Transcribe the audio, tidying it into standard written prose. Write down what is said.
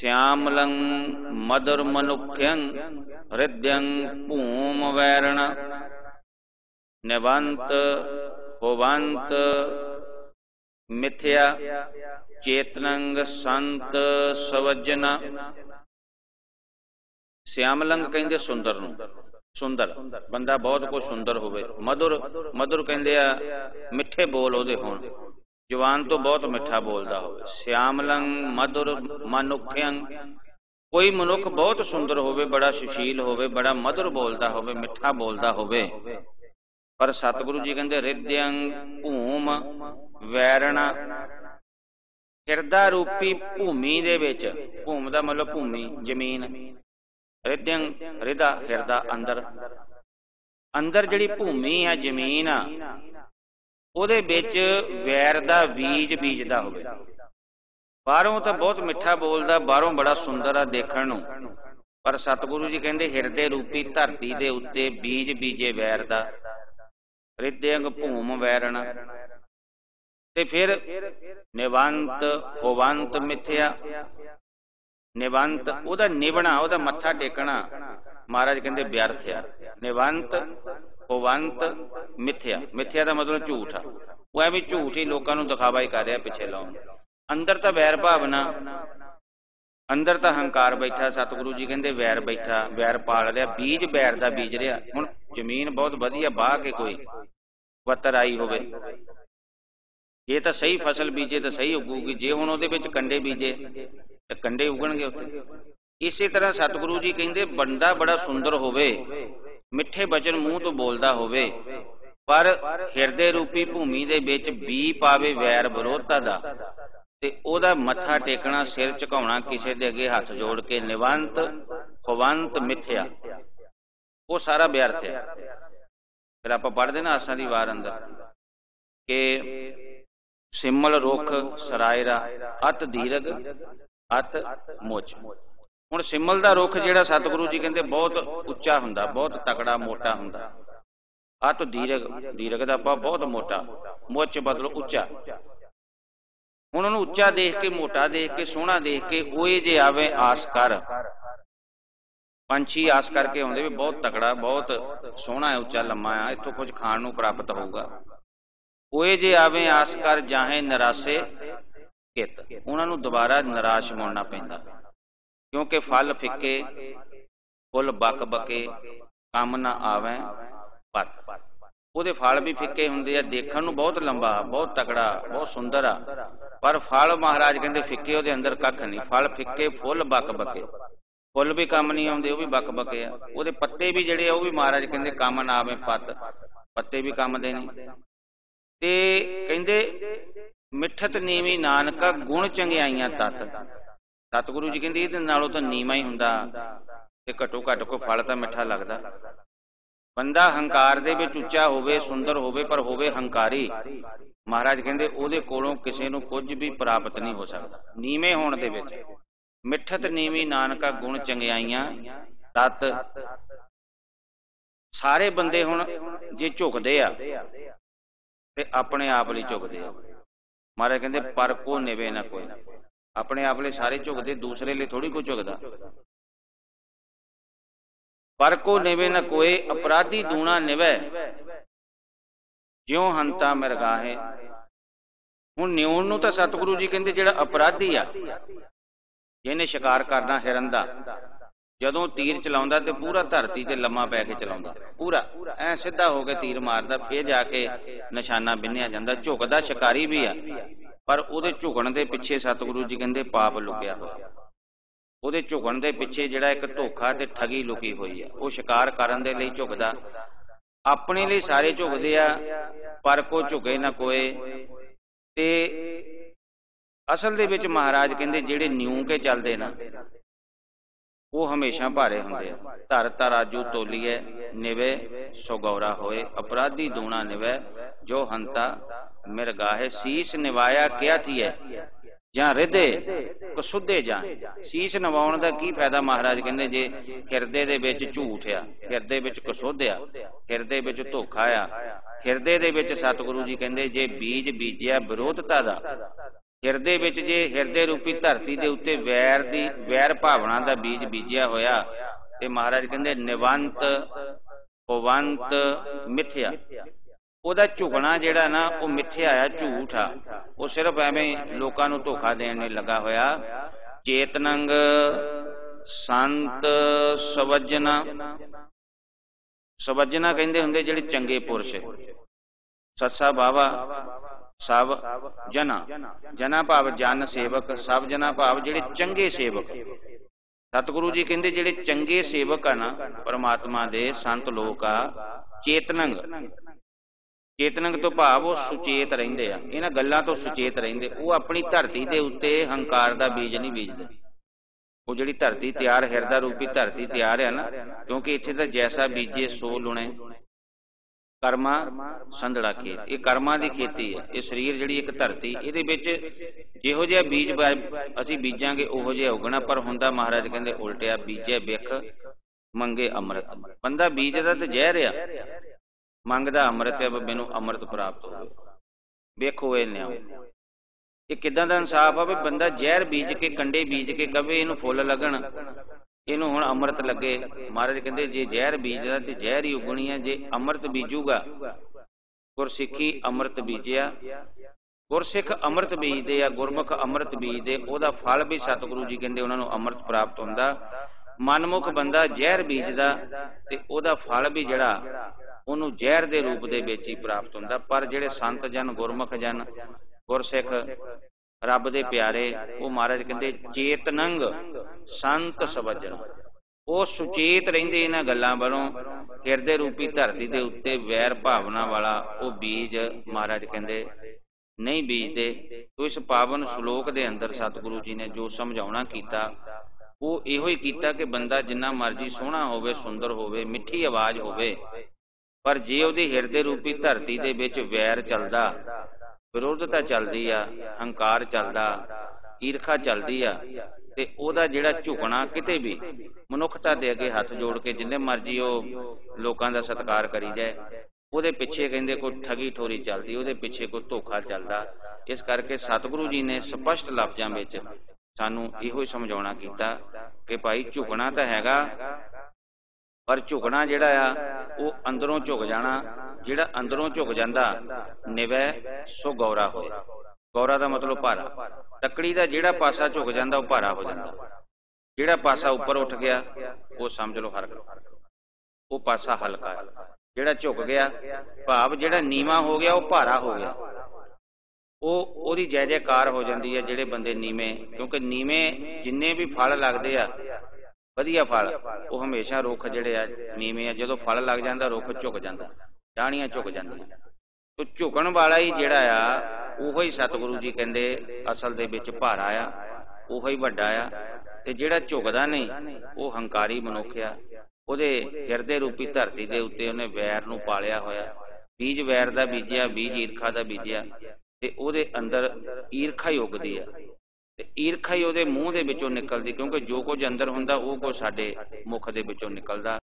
श्यामलं मधुर मनुख्यं हृदयं भूम वैरण निवंत होवंत मिथ्या चेतनंग संत सवजना। श्यामलंग कहते सुंदर नूं, सुंदर बंदा बहुत कुछ सुंदर होवे। मधुर मधुर कहते आ मिठे बोल उहदे होण, जवान तो बहुत मिठा बोलता होवे। श्यामलंग मधुर मनुख्यं, कोई मनुख बहुत सुंदर होवे, बड़ा सुशील होवे, बड़ा मधुर बोलता होवे, मिठा बोलता होवे, पर सतगुरु जी कहते हृदयं भूम वैरणा, हिरदा रूपी भूमि दे विच, भूम दा मतलब भूमि जमीन, हृदयं हृदा हिरदा अंदर, अंदर जिहड़ी भूमि है जमीन आ ਉਹਦੇ ਵਿੱਚ ਵੈਰ ਦਾ ਬੀਜ ਬੀਜਦਾ ਹੋਵੇ। ਬਾਹਰੋਂ ਤਾਂ ਬਹੁਤ ਮਿੱਠਾ ਬੋਲਦਾ, ਬਾਹਰੋਂ ਬੜਾ ਸੁੰਦਰ ਆ ਦੇਖਣ ਨੂੰ, ਪਰ ਸਤਿਗੁਰੂ ਜੀ ਕਹਿੰਦੇ ਹਿਰਦੇ ਰੂਪੀ ਧਰਤੀ ਦੇ ਉੱਤੇ ਬੀਜ ਬੀਜੇ ਵੈਰ ਦਾ। ਹ੍ਰਿਦਯੰ ਭੂਮ ਵੈਰਣ, ਤੇ ਫਿਰ ਨਿਵੰਤ ਹੋਵੰਤ ਮਿਥਿਆ, ਨਿਵੰਤ ਉਹਦਾ ਨਿਭਣਾ, ਉਹਦਾ ਮੱਥਾ ਟੇਕਣਾ ਮਹਾਰਾਜ ਕਹਿੰਦੇ ਵਿਅਰਥ ਆ। ਨਿਵੰਤ होवंत मिथ्या, मिथ्या का मतलब झूठ आ, वो एवं झूठ ही लोगों को दिखावा ही कर रहा पिछे लाउन। अंदर तो वैर भावना, अंदर तो हंकार बैठा। सतगुरु जी कहते वैर बैठा, वैर पाल रहा, बीज वैर का बीज रहा। हुण जमीन बहुत वधिया बाह के कोई वत्तर आई होवे, जे तो सही फसल बीजे तो सही उगूगी, जे हुण उहदे विच कंडे बीजे तो कंडे उगणगे उत्थे। इसे तरह सतगुरु जी कहते बंदा बड़ा सुंदर होवे, मिठे बचन मूँह तो बोलता होवे, पर हिरदे रूपी भूमि दे विच बी पावे वैर विरोधता दा, ते ओदा मत्था टेकना, सिर झुकाउणा किसे दे अगे हथ जोड़ के, निवंत होवंत मिथ्या, वो सारा व्यर्थ है। फिर आप पढ़ते ना आसा दी वार अंदर के सिमल रुख सरायरा अत दीरघ अत मुच। हुण सिमल दा रुख जिहड़ा सतगुरु जी कहते बहुत उच्चा हुंदा, बहुत तकड़ा मोटा हुंदा। अत दीरघ, दीरघ दा बहुत मोटा, मुच मतलब उच्चा। हुण उहनूं उच्चा देख के, मोटा देख के, सोहना देख के ओए जे आवे आस कर, पंछी आस करके आउंदे भी बहुत तकड़ा, बहुत सोहना है, उच्चा लम्मा है, इत्थों कुछ खाण नूं प्राप्त होऊगा। ओए जे आवे आस कर जाहे निराशे कित, उहनां नूं दोबारा निराश मुड़ना पैंदा, क्योंकि फल फिके फुल बक बके कम ना आवे पत। ਉਹਦੇ फल भी फिके हुंदे आ, देखण नूं बहुत लंबा, बहुत तकड़ा, बहुत सुंदर आ, पर फल महाराज कहंदे फिके, ਉਹਦੇ अंदर कख नहीं। फल फिके फुल बक बके, फुल भी कम नहीं आउंदे, ਉਹ भी बक बके आ। ਉਹਦੇ पत्ते भी ਜਿਹੜੇ ਆ ਉਹ भी महाराज कहंदे कम ना आवे पत, पत्ते भी कम दे नहीं। ते कहंदे मिठत नीवी नानका गुण चंगियाइयां तत। सतगुरु जी कहते ये नालों तो नीवा ही हुंदा, ते घट्टो घट्ट कोई फल तो मिठा लगता। बंदा हंकार दे विच उच्चा होवे, सुंदर होवे, पर होवे हंकारी, महाराज कहते उहदे कोलों किसी नूं कुछ भी प्राप्त नहीं हो सकता। नीवे होण दे विच मिठत नीवी नानका गुण चंगियाइयां तत। सारे बंदे हुण जे झुकदे आ ते अपने आप लई झुकदे आ। महाराज कहते पर को निवे ना कोई, अपने आप लिए सारे झुकते, दूसरे लिए थोड़ी कोई झुकता। पर को निवे न कोई, अपराधी दूना निवे ज्यों हंता मिरगाहे। हुण न्यूण नूं तां सतगुरु जी कहंदे जिहड़ा अपराधी आ, जिहने शिकार करना हिरन दा, जदों तीर चलाउंदा ते पूरा धरती ते लम्मा पै के चलाउंदा, पूरा ऐ सीधा हो के तीर मारदा, फिर जाके निशाना बिन्निया जांदा। झुकदा शिकारी भी आ, पर ਉਹਦੇ ਝੁਕਣ ਦੇ ਪਿੱਛੇ ਸਤਿਗੁਰੂ ਜੀ ਕਹਿੰਦੇ ਪਾਪ ਲੁਕਿਆ ਹੋਇਆ। ਉਹਦੇ ਝੁਕਣ ਦੇ ਪਿੱਛੇ ਜਿਹੜਾ ਇੱਕ ਧੋਖਾ ਤੇ ਠਗੀ ਲੁਕੀ ਹੋਈ ਆ। ਉਹ ਸ਼ਿਕਾਰ ਕਰਨ ਦੇ ਲਈ ਝੁਕਦਾ, ਆਪਣੇ ਲਈ ਸਾਰੇ ਝੁਕਦੇ ਆ, ਪਰ ਕੋ ਝੁਕੇ ਨਾ ਕੋਏ। ਤੇ ਅਸਲ ਦੇ ਵਿੱਚ ਮਹਾਰਾਜ ਕਹਿੰਦੇ ਜਿਹੜੇ ਨਿਊ ਕੇ ਚੱਲਦੇ ਨਾ, ਉਹ ਹਮੇਸ਼ਾ ਭਾਰੇ ਹੁੰਦੇ ਆ। ਧਰ ਤਰਾਜੂ ਤੋਲੀਏ ਨਿਵੇ ਸੋਗੌਰਾ ਹੋਏ, ਅਪਰਾਧੀ ਦੂਣਾ ਨਿਵੇ ਜੋ ਹੰਤਾ मिरगाहे। शीश निवाया क्या थी है ਜਾਂ ਰਿਦੇ ਕਸੁੱਧੇ ਜਾਂ। ਸੀਸ ਨਵਾਉਣ ਦਾ ਕੀ ਫਾਇਦਾ? ਮਹਾਰਾਜ ਕਹਿੰਦੇ ਜੇ ਹਿਰਦੇ ਦੇ ਵਿੱਚ ਝੂਠ ਆ, ਹਿਰਦੇ ਵਿੱਚ ਕਸੁੱਧ ਆ, ਹਿਰਦੇ ਵਿੱਚ ਧੋਖਾ ਆ, ਹਿਰਦੇ ਦੇ ਵਿੱਚ ਸਤਿਗੁਰੂ ਜੀ ਕਹਿੰਦੇ ਜੇ ਬੀਜ ਬੀਜਿਆ ਵਿਰੋਧਤਾ ਦਾ ਹਿਰਦੇ ਵਿੱਚ ਜੇ ਹਿਰਦੇ ਰੂਪੀ ਧਰਤੀ ਦੇ ਉੱਤੇ ਵੈਰ ਭਾਵਨਾ ਦਾ ਬੀਜ ਬੀਜਿਆ ਹੋਇਆ ਤੇ ਮਹਾਰਾਜ ਕਹਿੰਦੇ ਨਿਵੰਤ ਪਵੰਤ ਮਿਥਿਆ, ਉਹਦਾ ਝੁਕਣਾ ਜਿਹੜਾ ਨਾ ਉਹ ਮਿੱਥਿਆ ਆ, ਝੂਠ ਆ, ਉਹ ਸਿਰਫ ਐਵੇਂ ਲੋਕਾਂ ਨੂੰ ਧੋਖਾ ਦੇਣ ਲਈ ਲੱਗਾ ਹੋਇਆ। ਚੇਤਨੰਗ ਸੰਤ ਸਵਜਨਾ, ਸਵਜਨਾ ਕਹਿੰਦੇ ਹੁੰਦੇ ਜਿਹੜੇ ਚੰਗੇ ਪੁਰਸ਼, ਸੱਸਾ ਬਾਵਾ ਸਭ ਜਨਾ, ਜਨਾ ਭਾਵ ਜਨ ਸੇਵਕ, ਸਭ ਜਨਾ ਭਾਵ ਜਿਹੜੇ ਚੰਗੇ ਸੇਵਕ। ਸਤਿਗੁਰੂ ਜੀ ਕਹਿੰਦੇ ਜਿਹੜੇ ਚੰਗੇ ਸੇਵਕ ਆ ਨਾ ਪਰਮਾਤਮਾ ਦੇ, ਸੰਤ ਲੋਕ ਆ, ਚੇਤਨੰਗ, ਚੇਤਨੰਗ ਤੋਂ ਭਾਵ ਉਹ ਸੁਚੇਤ ਰਹਿੰਦੇ ਆ, ਇਹਨਾਂ ਗੱਲਾਂ ਤੋਂ ਸੁਚੇਤ ਰਹਿੰਦੇ। ਉਹ ਆਪਣੀ ਧਰਤੀ ਦੇ ਉੱਤੇ ਹੰਕਾਰ ਦਾ ਬੀਜ ਨਹੀਂ ਬੀਜਦੇ। ਉਹ ਜਿਹੜੀ ਧਰਤੀ ਤਿਆਰ, ਹਿਰਦਾ ਰੂਪੀ ਧਰਤੀ ਤਿਆਰ ਹੈ ਨਾ, ਕਿਉਂਕਿ ਇੱਥੇ ਤਾਂ ਜੈਸਾ ਬੀਜੇ ਸੋ ਲੁਣੇ, ਕਰਮਾ ਸੰਧੜਾ ਖੇਤ, ਇਹ ਕਰਮਾਂ ਦੀ ਖੇਤੀ ਹੈ। ਇਹ ਸਰੀਰ ਜਿਹੜੀ ਇੱਕ ਧਰਤੀ, ਇਹਦੇ ਵਿੱਚ ਜਿਹੋ ਜਿਹਾ ਬੀਜ ਅਸੀਂ ਬੀਜਾਂਗੇ ਉਹੋ ਜਿਹਾ ਉਗਣਾ। ਪਰ ਹੁੰਦਾ ਮਹਾਰਾਜ ਕਹਿੰਦੇ ਉਲਟਿਆ, ਬੀਜੇ ਬਿਖ ਮੰਗੇ ਅੰਮ੍ਰਿਤ। ਬੰਦਾ ਬੀਜਦਾ ਤੇ ਜ਼ਹਿਰ ਆ, ਮੰਗਦਾ ਅੰਮ੍ਰਿਤ ਹੈ, ਮੈਨੂੰ ਅੰਮ੍ਰਿਤ ਪ੍ਰਾਪਤ ਹੋਵੇ। ਵੇਖੋ ਇਹ ਨਿਆਮ, ਇਹ ਕਿੱਦਾਂ ਦਾ ਇਨਸਾਫ ਆ ਵੀ ਬੰਦਾ ਜ਼ਹਿਰ ਬੀਜ ਕੇ, ਕੰਡੇ ਬੀਜ ਕੇ ਕਵੇ ਇਹਨੂੰ ਫੁੱਲ ਲੱਗਣ, ਇਹਨੂੰ ਹੁਣ ਅੰਮ੍ਰਿਤ ਲੱਗੇ। ਮਹਾਰਾਜ ਕਹਿੰਦੇ ਜੇ ਜ਼ਹਿਰ ਬੀਜਦਾ ਤੇ ਜ਼ਹਿਰ ਹੀ ਉਗਣੀ ਹੈ, ਜੇ ਅੰਮ੍ਰਿਤ ਬੀਜੂਗਾ, ਗੁਰਸਿੱਖੀ ਅੰਮ੍ਰਿਤ ਬੀਜਿਆ, ਗੁਰਸਿੱਖ ਅੰਮ੍ਰਿਤ ਬੀਜਦੇ ਆ, ਗੁਰਮੁਖ ਅੰਮ੍ਰਿਤ ਬੀਜਦੇ, ਉਹਦਾ ਫਲ ਵੀ ਸਤਿਗੁਰੂ ਜੀ ਕਹਿੰਦੇ ਉਹਨਾਂ ਨੂੰ ਅੰਮ੍ਰਿਤ ਪ੍ਰਾਪਤ ਹੁੰਦਾ। ਮਨਮੁਖ ਬੰਦਾ ਜ਼ਹਿਰ ਬੀਜਦਾ ਤੇ ਉਹਦਾ ਫਲ ਵੀ ਜਿਹੜਾ ਉਹਨੂੰ ਜ਼ਹਿਰ ਦੇ ਰੂਪ ਦੇ ਵਿੱਚ ਹੀ ਪ੍ਰਾਪਤ ਹੁੰਦਾ। ਪਰ ਜਿਹੜੇ ਸੰਤ ਜਨ, ਗੁਰਮੁਖ ਜਨ, ਗੁਰਸਿੱਖ, ਰੱਬ ਦੇ ਪਿਆਰੇ, ਉਹ ਮਹਾਰਾਜ ਕਹਿੰਦੇ ਚੇਤਨੰਗ ਸੰਤ ਸਵਜਨ, ਉਹ ਸੁਚੇਤ ਰਹਿੰਦੇ ਇਹਨਾਂ ਗੱਲਾਂ ਵੱਲੋਂ। ਹਿਰਦੇ ਰੂਪੀ ਧਰਤੀ ਦੇ ਉੱਤੇ ਵੈਰ ਭਾਵਨਾ ਵਾਲਾ ਉਹ ਬੀਜ ਮਹਾਰਾਜ ਕਹਿੰਦੇ ਨਹੀਂ ਬੀਜਦੇ। ਤੋ ਇਸ ਪਾਵਨ ਸ਼ਲੋਕ ਦੇ ਅੰਦਰ ਸਤਿਗੁਰੂ ਜੀ ਨੇ ਜੋ ਸਮਝਾਉਣਾ ਕੀਤਾ ਉਹ ਇਹੋ ਹੀ ਕੀਤਾ ਕਿ ਬੰਦਾ ਜਿੰਨਾ ਮਰਜ਼ੀ ਸੋਹਣਾ ਹੋਵੇ, ਸੁੰਦਰ ਹੋਵੇ, ਮਿੱਠੀ ਆਵਾਜ਼ ਹੋਵੇ, ਪਰ ਜੇ ਉਹਦੀ ਹਿਰਦੇ ਰੂਪੀ ਧਰਤੀ ਦੇ ਵਿੱਚ ਵੈਰ ਚੱਲਦਾ, ਵਿਰੋਧਤਾ ਚੱਲਦੀ ਆ, ਹੰਕਾਰ ਚੱਲਦਾ, ਈਰਖਾ ਚੱਲਦੀ ਆ, ਤੇ ਉਹਦਾ ਜਿਹੜਾ ਝੁਕਣਾ ਕਿਤੇ ਵੀ ਮਨੁੱਖਤਾ ਦੇ ਅੱਗੇ ਹੱਥ ਜੋੜ ਕੇ ਜਿੰਨੇ ਮਰਜ਼ੀ ਉਹ ਲੋਕਾਂ ਦਾ ਸਤਿਕਾਰ ਕਰੀ ਜਾਏ, ਉਹਦੇ ਪਿੱਛੇ ਕਹਿੰਦੇ ਕੋਈ ਠਗੀ ਠੋਰੀ ਚੱਲਦੀ, ਉਹਦੇ ਪਿੱਛੇ ਕੋਈ ਧੋਖਾ ਚੱਲਦਾ। ਇਸ ਕਰਕੇ ਸਤਿਗੁਰੂ ਜੀ ਨੇ ਸਪਸ਼ਟ ਲਫ਼ਜ਼ਾਂ ਵਿੱਚ ਸਾਨੂੰ ਇਹੋ ਹੀ ਸਮਝਾਉਣਾ ਕੀਤਾ ਕਿ ਭਾਈ ਝੁਕਣਾ ਤਾਂ ਹੈਗਾ, ਪਰ ਝੁਕਣਾ ਜਿਹੜਾ ਆ ਉਹ ਅੰਦਰੋਂ ਝੁਕ ਜਾਣਾ। ਜਿਹੜਾ ਅੰਦਰੋਂ ਝੁਕ ਜਾਂਦਾ ਨਿਵੈ ਸੋ ਗੌਰਾ ਹੋਏ। ਗੌਰਾ ਦਾ ਮਤਲਬ ਭਾਰਾ। ਤੱਕੜੀ ਦਾ ਜਿਹੜਾ ਪਾਸਾ ਝੁਕ ਜਾਂਦਾ ਉਹ ਭਾਰਾ ਹੋ ਜਾਂਦਾ, ਜਿਹੜਾ ਪਾਸਾ ਉੱਪਰ ਉੱਠ ਗਿਆ ਉਹ ਸਮਝ ਲਓ ਹਲਕਾ, ਉਹ ਪਾਸਾ ਹਲਕਾ। ਜਿਹੜਾ ਝੁਕ ਗਿਆ ਭਾਵ ਜਿਹੜਾ ਨੀਵਾਂ ਹੋ ਗਿਆ ਉਹ ਭਾਰਾ ਹੋ ਗਿਆ, ਉਹਦੀ ਜੈ ਜੈਕਾਰ ਹੋ ਜਾਂਦੀ ਹੈ। ਜਿਹੜੇ ਬੰਦੇ ਨੀਵੇਂ, ਕਿਉਂਕਿ ਨੀਵੇਂ ਜਿੰਨੇ ਵੀ ਫਲ ਲੱਗਦੇ ਆ ਵਧੀਆ ਫਲ, ਉਹ ਹਮੇਸ਼ਾ ਰੁੱਖ ਜਿਹੜੇ ਆ ਨੀਵੇਂ ਆ, ਜਦੋਂ ਫਲ ਲੱਗ ਜਾਂਦਾ ਰੁੱਖ ਝੁਕ ਜਾਂਦਾ, ਟਾਹਣੀਆਂ ਝੁਕ ਜਾਂਦੀਆਂ। ਤੋ ਝੁਕਣ ਵਾਲਾ ਹੀ ਜਿਹੜਾ ਆ ਉਹੋ ਹੀ ਸਤਿਗੁਰੂ ਜੀ ਕਹਿੰਦੇ ਅਸਲ ਦੇ ਵਿੱਚ ਭਾਰਾ ਆ, ਉਹੋ ਹੀ ਵੱਡਾ ਆ। ਤੇ ਜਿਹੜਾ ਝੁਕਦਾ ਨਹੀਂ ਉਹ ਹੰਕਾਰੀ ਮਨੁੱਖ ਆ, ਉਹਦੇ ਹਿਰਦੇ ਰੂਪੀ ਧਰਤੀ ਦੇ ਉੱਤੇ ਉਹਨੇ ਵੈਰ ਨੂੰ ਪਾਲਿਆ ਹੋਇਆ, ਬੀਜ ਵੈਰ ਦਾ ਬੀਜਿਆ, ਬੀਜ ਈਰਖਾ ਦਾ ਬੀਜਿਆ, ਤੇ ਉਹਦੇ ਅੰਦਰ ਈਰਖਾ ਹੀ ਉਗਦੀ ਆ, ਤੇ ਈਰਖਾ ਹੀ ਉਹਦੇ ਮੂੰਹ ਦੇ ਵਿੱਚੋਂ ਨਿਕਲਦੀ, ਕਿਉਂਕਿ ਜੋ ਕੁਝ ਅੰਦਰ ਹੁੰਦਾ ਉਹ ਕੁਝ ਸਾਡੇ ਮੁਖ ਦੇ ਵਿੱਚੋਂ ਨਿਕਲਦਾ।